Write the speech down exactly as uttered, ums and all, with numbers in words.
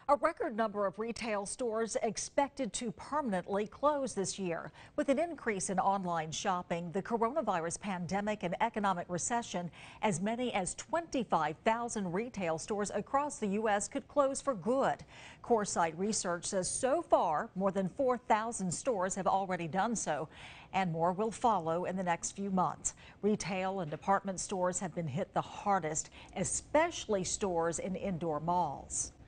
A record number of retail stores expected to permanently close this year. With an increase in online shopping, the coronavirus pandemic, and economic recession, as many as twenty-five thousand retail stores across the U S could close for good. Coresight Research says so far, more than four thousand stores have already done so, and more will follow in the next few months. Retail and department stores have been hit the hardest, especially stores in indoor malls.